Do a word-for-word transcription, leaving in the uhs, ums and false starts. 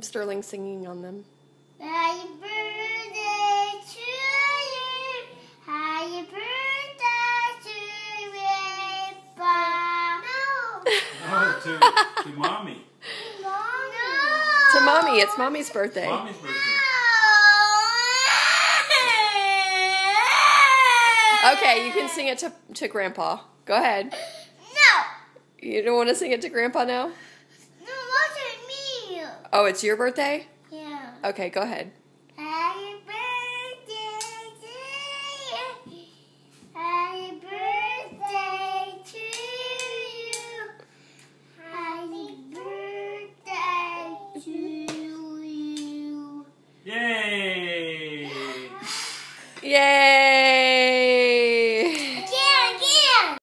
Sterling singing on them. Happy birthday to you. Happy birthday to you, Papa. No. No, to, to Mommy. Mommy. To Mommy. It's Mommy's birthday. Mommy's birthday. Okay, you can sing it to, to Grandpa. Go ahead. No. You don't want to sing it to Grandpa now? No, wasn't me. Oh, it's your birthday? Yeah. Okay, go ahead. Happy birthday to you. Happy birthday to you. Happy birthday to you. Yay! Yay!